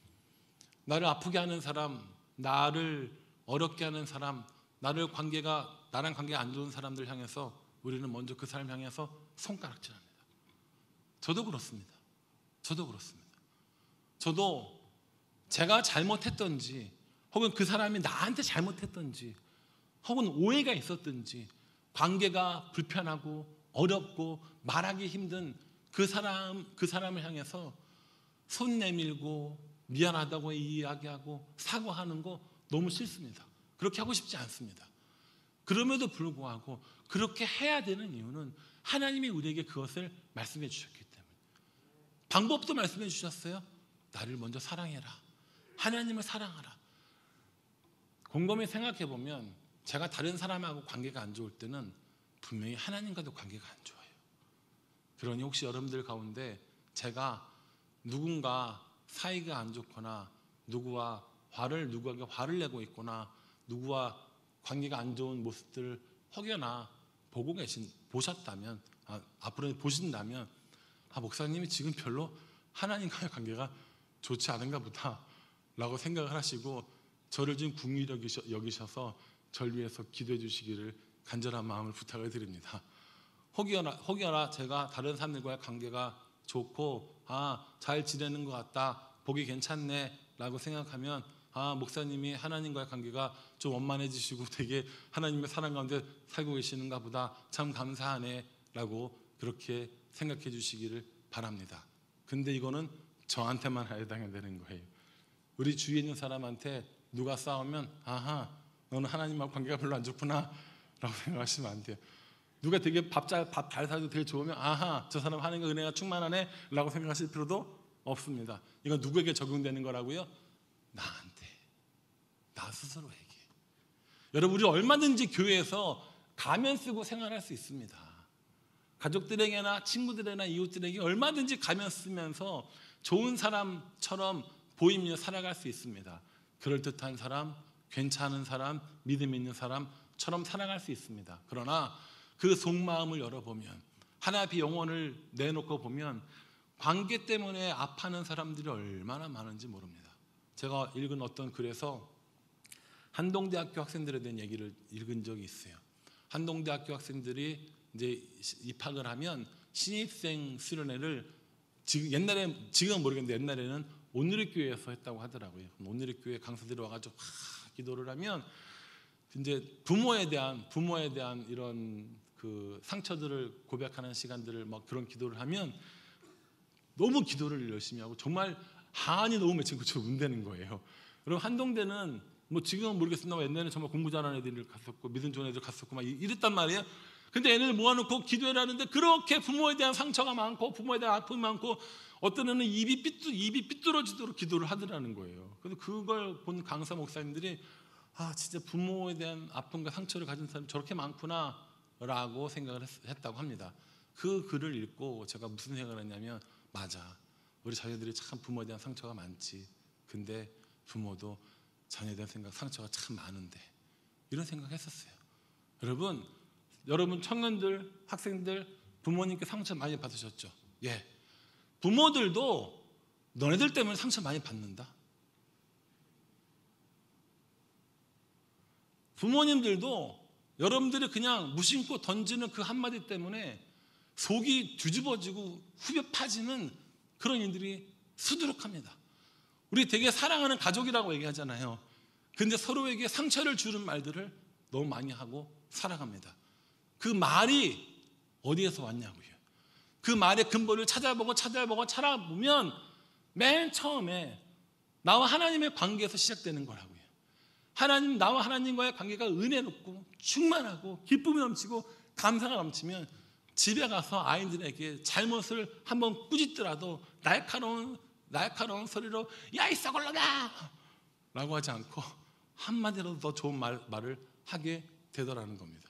나를 아프게 하는 사람, 나를 어렵게 하는 사람, 나를 관계가 나랑 관계가 안 좋은 사람들 향해서 우리는 먼저 그 사람 향해서 손가락질합니다. 저도 그렇습니다. 저도 그렇습니다. 저도 제가 잘못했던지, 혹은 그 사람이 나한테 잘못했던지, 혹은 오해가 있었던지, 관계가 불편하고 어렵고 말하기 힘든 그 사람, 그 사람을 향해서 손 내밀고 미안하다고 이야기하고 사과하는 거 너무 싫습니다. 그렇게 하고 싶지 않습니다. 그럼에도 불구하고 그렇게 해야 되는 이유는 하나님이 우리에게 그것을 말씀해 주셨기 때문에. 방법도 말씀해 주셨어요. 나를 먼저 사랑해라. 하나님을 사랑하라. 곰곰이 생각해 보면 제가 다른 사람하고 관계가 안 좋을 때는 분명히 하나님과도 관계가 안 좋아요. 그러니 혹시 여러분들 가운데 제가 누군가 사이가 안 좋거나 누구와 화를 누구에게 화를 내고 있거나 누구와 관계가 안 좋은 모습들을 혹여나 보고 계신 보셨다면, 아, 앞으로 보신다면, 아, 목사님이 지금 별로 하나님과의 관계가 좋지 않은가 보다라고 생각을 하시고 저를 좀 긍휼히 여기셔서 저를 위해서 기도해 주시기를 간절한 마음을 부탁을 드립니다. 혹여나, 혹여나 제가 다른 사람들과의 관계가 좋고 아, 잘 지내는 것 같다, 보기 괜찮네 라고 생각하면 아, 목사님이 하나님과의 관계가 좀 원만해지시고 되게 하나님의 사랑 가운데 살고 계시는가 보다, 참 감사하네 라고 그렇게 생각해 주시기를 바랍니다. 근데 이거는 저한테만 해당되는 거예요. 우리 주위에 있는 사람한테 누가 싸우면 아하, 너는 하나님하고 관계가 별로 안 좋구나 라고 생각하시면 안 돼요. 누가 되게 밥 잘 밥 잘 사도 되게 좋으면 아하, 저 사람 하나님과 은혜가 충만하네 라고 생각하실 필요도 없습니다. 이건 누구에게 적용되는 거라고요? 나한테. 나 스스로에게. 여러분, 우리 얼마든지 교회에서 가면 쓰고 생활할 수 있습니다. 가족들에게나 친구들에게나 이웃들에게 얼마든지 가면 쓰면서 좋은 사람처럼 보이며 살아갈 수 있습니다. 그럴듯한 사람, 괜찮은 사람, 믿음 있는 사람처럼 살아갈 수 있습니다. 그러나 그 속마음을 열어보면, 하나 앞에 영혼을 내놓고 보면 관계 때문에 아파하는 사람들이 얼마나 많은지 모릅니다. 제가 읽은 어떤 글에서 한동대학교 학생들에 대한 얘기를 읽은 적이 있어요. 한동대학교 학생들이 이제 입학을 하면 신입생 수련회를 지금 옛날에 지금은 모르겠는데 옛날에는 온누리교회에서 했다고 하더라고요. 온누리교회 강사들이 와가지고 막 기도를 하면 이제 부모에 대한 부모에 대한 이런 그 상처들을 고백하는 시간들을 막 그런 기도를 하면 너무 기도를 열심히 하고 정말 한이 너무 맺힌 것처럼 운대는 거예요. 여러분, 한동대는 뭐 지금은 모르겠습니다. 옛날에는 정말 공부 잘하는 애들이 갔었고 믿음 좋은 애들 갔었고 막 이랬단 말이에요. 근데 얘네들 모아놓고 기도를 하는데 그렇게 부모에 대한 상처가 많고 부모에 대한 아픔이 많고 어떤 애는 입이 삐뚤 입이 삐뚤어지도록 기도를 하더라는 거예요. 그래서 그걸 본 강사 목사님들이 아, 진짜 부모에 대한 아픔과 상처를 가진 사람이 저렇게 많구나라고 생각을 했, 했다고 합니다. 그 글을 읽고 제가 무슨 생각을 했냐면, 맞아, 우리 자녀들이 참 부모에 대한 상처가 많지. 근데 부모도 자녀에 대한 생각, 상처가 참 많은데, 이런 생각했었어요. 여러분, 여러분 청년들, 학생들, 부모님께 상처 많이 받으셨죠? 예. 부모들도 너네들 때문에 상처 많이 받는다. 부모님들도 여러분들이 그냥 무심코 던지는 그 한마디 때문에 속이 뒤집어지고 후벼 파지는 그런 일들이 수두룩합니다. 우리 되게 사랑하는 가족이라고 얘기하잖아요. 근데 서로에게 상처를 주는 말들을 너무 많이 하고 살아갑니다. 그 말이 어디에서 왔냐고요. 그 말의 근본을 찾아보고 찾아보고 찾아보면 맨 처음에 나와 하나님의 관계에서 시작되는 거라고요. 하나님, 나와 하나님과의 관계가 은혜롭고 충만하고 기쁨이 넘치고 감사가 넘치면 집에 가서 아이들에게 잘못을 한번 꾸짖더라도 날카로운 날카로운 소리로 야, 이 썩을놈아! 라고 하지 않고 한마디라도 더 좋은 말, 말을 하게 되더라는 겁니다.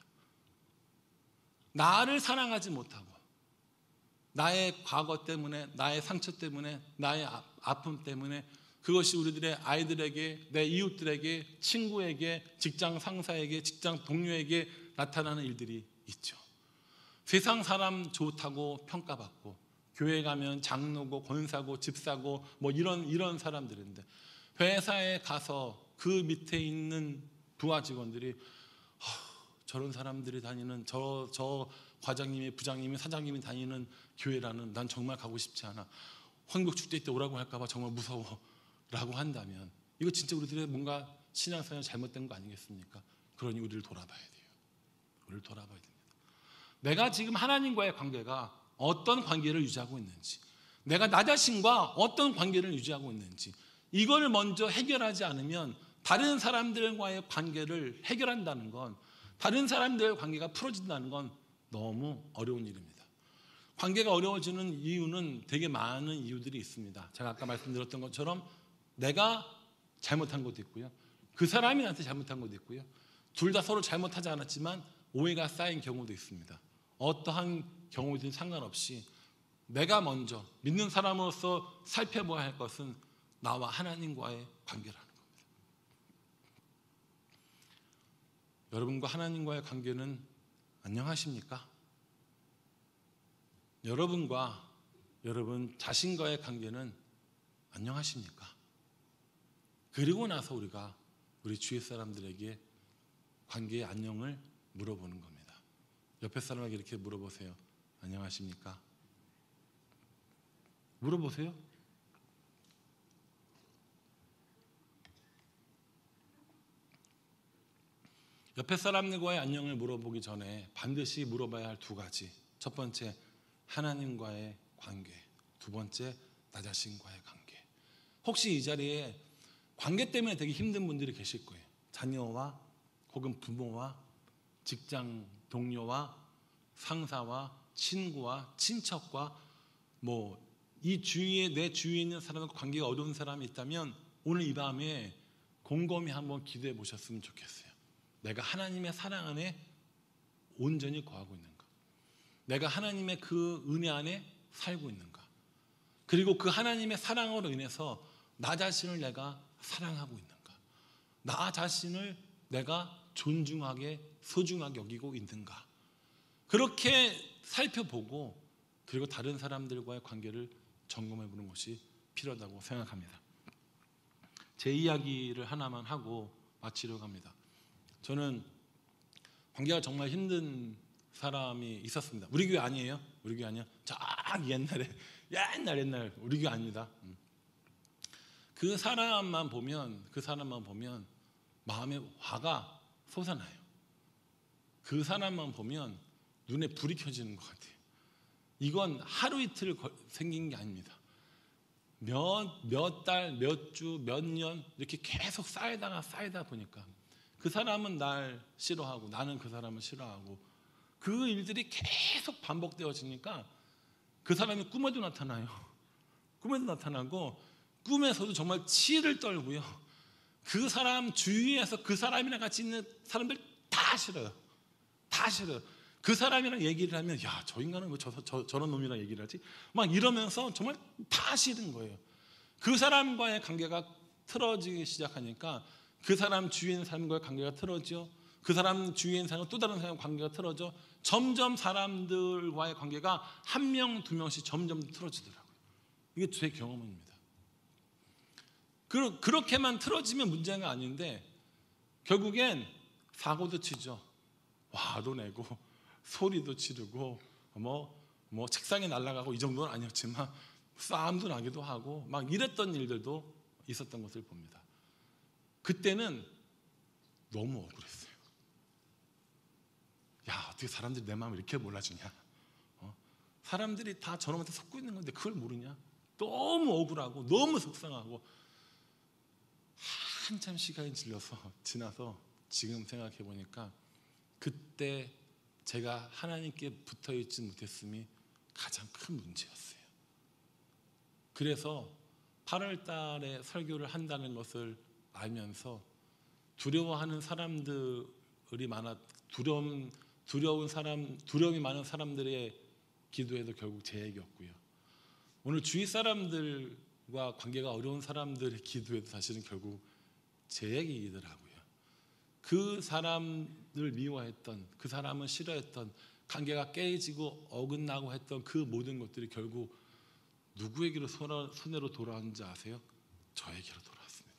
나를 사랑하지 못하고 나의 과거 때문에, 나의 상처 때문에, 나의 아픔 때문에 그것이 우리들의 아이들에게, 내 이웃들에게, 친구에게, 직장 상사에게, 직장 동료에게 나타나는 일들이 있죠. 세상 사람 좋다고 평가받고 교회 가면 장로고 권사고 집사고 뭐 이런 이런 사람들인데 회사에 가서 그 밑에 있는 부하 직원들이 저런 사람들이 다니는 저, 저 과장님이 부장님이 사장님이 다니는 교회라는 난 정말 가고 싶지 않아. 황국 축제 때 오라고 할까봐 정말 무서워 라고 한다면 이거 진짜 우리들의 뭔가 신앙생활 잘못된 거 아니겠습니까? 그러니 우리를 돌아봐야 돼요. 우리를 돌아봐야 됩니다. 내가 지금 하나님과의 관계가 어떤 관계를 유지하고 있는지, 내가 나 자신과 어떤 관계를 유지하고 있는지, 이걸 먼저 해결하지 않으면 다른 사람들과의 관계를 해결한다는 건, 다른 사람들과의 관계가 풀어진다는 건 너무 어려운 일입니다. 관계가 어려워지는 이유는 되게 많은 이유들이 있습니다. 제가 아까 말씀드렸던 것처럼 내가 잘못한 것도 있고요, 그 사람이 나한테 잘못한 것도 있고요, 둘 다 서로 잘못하지 않았지만 오해가 쌓인 경우도 있습니다. 어떠한 경우든 상관없이 내가 먼저 믿는 사람으로서 살펴봐야 할 것은 나와 하나님과의 관계라는 겁니다. 여러분과 하나님과의 관계는 안녕하십니까? 여러분과 여러분 자신과의 관계는 안녕하십니까? 그리고 나서 우리가 우리 주위 사람들에게 관계의 안녕을 물어보는 겁니다. 옆에 사람에게 이렇게 물어보세요. 안녕하십니까? 물어보세요. 옆에 사람들과의 안녕을 물어보기 전에 반드시 물어봐야 할 두 가지. 첫 번째, 하나님과의 관계. 두 번째, 나 자신과의 관계. 혹시 이 자리에 관계 때문에 되게 힘든 분들이 계실 거예요. 자녀와 혹은 부모와 직장 동료와 상사와 친구와 친척과 뭐 이 주위에 내 주위에 있는 사람과 관계가 어려운 사람이 있다면 오늘 이 밤에 곰곰이 한번 기도해 보셨으면 좋겠어요. 내가 하나님의 사랑 안에 온전히 거하고 있는가? 내가 하나님의 그 은혜 안에 살고 있는가? 그리고 그 하나님의 사랑으로 인해서 나 자신을 내가 사랑하고 있는가? 나 자신을 내가 존중하게 소중하게 여기고 있는가? 그렇게 살펴보고 그리고 다른 사람들과의 관계를 점검해 보는 것이 필요하다고 생각합니다. 제 이야기를 하나만 하고 마치려고 합니다. 저는 관계가 정말 힘든 사람이 있었습니다. 우리 교회 아니에요? 우리 교회 아니야? 저 옛날에 옛날 옛날 우리 교회 아닙니다. 그 사람만 보면 그 사람만 보면 마음에 화가 솟아나요. 그 사람만 보면 눈에 불이 켜지는 것 같아요. 이건 하루 이틀 생긴 게 아닙니다. 몇, 몇 달, 몇 주, 몇 년 이렇게 계속 쌓이다가 쌓이다 보니까 그 사람은 날 싫어하고 나는 그 사람을 싫어하고 그 일들이 계속 반복되어지니까 그 사람이 꿈에도 나타나요. 꿈에도 나타나고 꿈에서도 정말 치를 떨고요. 그 사람 주위에서 그 사람이랑 같이 있는 사람들 다 싫어요. 다 싫어요. 그 사람이랑 얘기를 하면 야, 저 인간은 왜 저, 저, 저런 놈이랑 얘기를 하지? 막 이러면서 정말 다 싫은 거예요. 그 사람과의 관계가 틀어지기 시작하니까 그 사람 주위에 있는 사람과의 관계가 틀어져. 그 사람 주위에 있는 사람과 또 다른 사람과 관계가 틀어져. 점점 사람들과의 관계가 한 명, 두 명씩 점점 틀어지더라고요. 이게 제 경험입니다. 그렇게만 틀어지면 문제가 아닌데 결국엔 사고도 치죠. 화도 내고 소리도 지르고 뭐, 뭐 책상에 날아가고 이 정도는 아니었지만 싸움도 나기도 하고 막 이랬던 일들도 있었던 것을 봅니다. 그때는 너무 억울했어요. 야, 어떻게 사람들이 내 마음을 이렇게 몰라주냐? 어? 사람들이 다 저놈한테 속고 있는 건데 그걸 모르냐? 너무 억울하고 너무 속상하고 한참 시간이 질려서 지나서 지금 생각해 보니까 그때 제가 하나님께 붙어 있지 못했음이 가장 큰 문제였어요. 그래서 팔월 달에 설교를 한다는 것을 알면서 두려워하는 사람들이 많아 두려움 두려운 사람 두려움이 많은 사람들의 기도에도 결국 제 얘기였고요. 오늘 주위 사람들과 관계가 어려운 사람들의 기도에도 사실은 결국 제 얘기이더라고요. 그 사람을 미워했던, 그 사람을 싫어했던, 관계가 깨지고 어긋나고 했던 그 모든 것들이 결국 누구에게로 손해로 돌아왔는지 아세요? 저에게로 돌아왔습니다.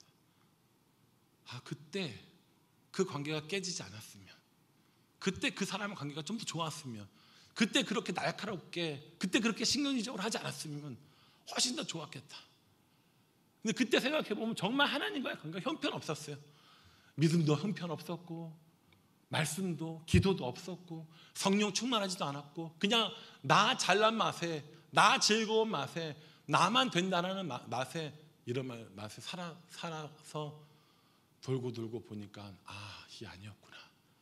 아, 그때 그 관계가 깨지지 않았으면, 그때 그 사람의 관계가 좀 더 좋았으면, 그때 그렇게 날카롭게, 그때 그렇게 신경질적으로 하지 않았으면 훨씬 더 좋았겠다. 근데 그때 생각해보면 정말 하나님과의 관계가 형편없었어요. 믿음도 형편없었고 말씀도 기도도 없었고 성령 충만하지도 않았고 그냥 나 잘난 맛에 나 즐거운 맛에 나만 된다는 맛에 이런 맛에 살아, 살아서 돌고 돌고 보니까 아, 이게 아니었구나.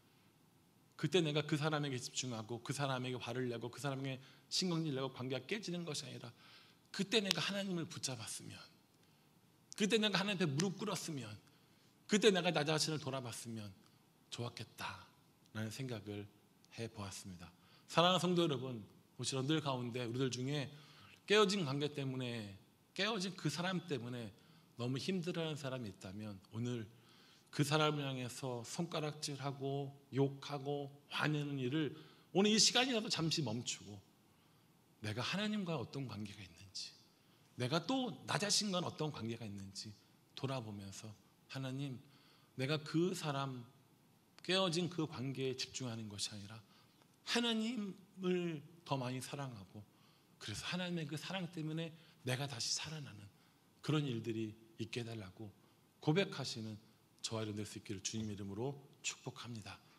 그때 내가 그 사람에게 집중하고 그 사람에게 화를 내고 그 사람에게 신경질 내고 관계가 깨지는 것이 아니라 그때 내가 하나님을 붙잡았으면, 그때 내가 하나님 앞에 무릎 꿇었으면, 그때 내가 나 자신을 돌아봤으면 좋았겠다라는 생각을 해보았습니다. 사랑하는 성도 여러분, 혹시 여러분들 가운데 우리들 중에 깨어진 관계 때문에, 깨어진 그 사람 때문에 너무 힘들어하는 사람이 있다면 오늘 그 사람을 향해서 손가락질하고 욕하고 화내는 일을 오늘 이 시간이라도 잠시 멈추고 내가 하나님과 어떤 관계가 있는지, 내가 또 나 자신과 어떤 관계가 있는지 돌아보면서 하나님, 내가 그 사람 깨어진 그 관계에 집중하는 것이 아니라 하나님을 더 많이 사랑하고 그래서 하나님의 그 사랑 때문에 내가 다시 살아나는 그런 일들이 있게 해달라고 고백하시는 저와 여러분 될 수 있기를 주님 이름으로 축복합니다.